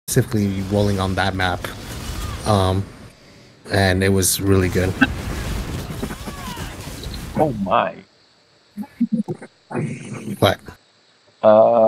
specifically rolling on that map, and it was really good. Oh my. But